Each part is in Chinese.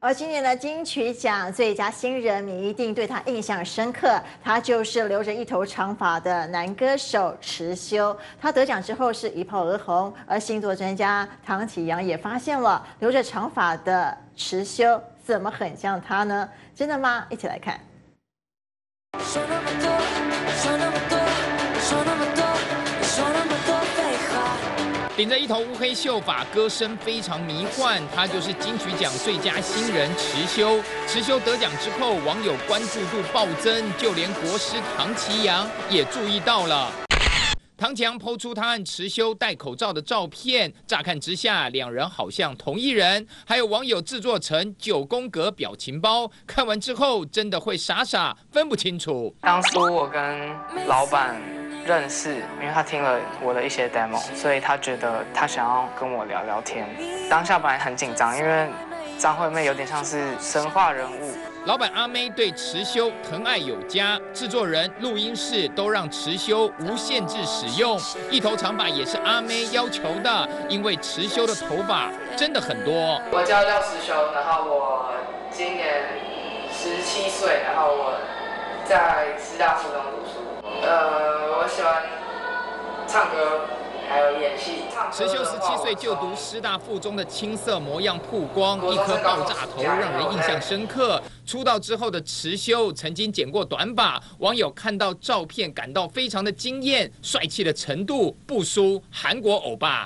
而今年的金曲奖最佳新人，你一定对他印象深刻。他就是留着一头长发的男歌手池修。他得奖之后是一炮而红，而星座专家唐启阳也发现了留着长发的池修怎么很像他呢？真的吗？一起来看。说那么多，说那么多，说那么多，说那么多废话。顶着一头乌黑秀发，歌声非常迷幻，他就是金曲奖最佳新人池修。池修得奖之后，网友关注度暴增，就连国师唐启阳也注意到了。唐启阳抛出他和池修戴口罩的照片，乍看之下，两人好像同一人。还有网友制作成9宫格表情包，看完之后真的会傻傻分不清楚。 当初我跟老板认识，因为他听了我的一些 demo， 所以他觉得他想要跟我聊聊天。当下本来很紧张，因为张惠妹有点像是神话人物。 老板阿妹对池修疼爱有加，制作人、录音室都让池修无限制使用。一头长发也是阿妹要求的，因为池修的头发真的很多。 我叫廖池修，然后我今年17岁，然后我在师大附中读书。我喜欢唱歌。还有演戏。 池修17岁就读师大附中的青涩模样曝光，一颗爆炸头让人印象深刻。出道之后的池修曾经剪过短发，网友看到照片感到非常的惊艳，帅气的程度不输韩国欧巴。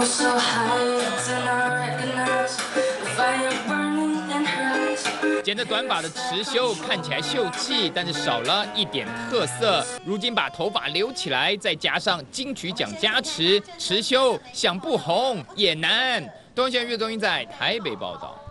剪着短发的池修看起来秀气，但是少了一点特色。如今把头发留起来，再加上金曲奖加持，池修想不红也难。东森新闻岳宗英在台北报道。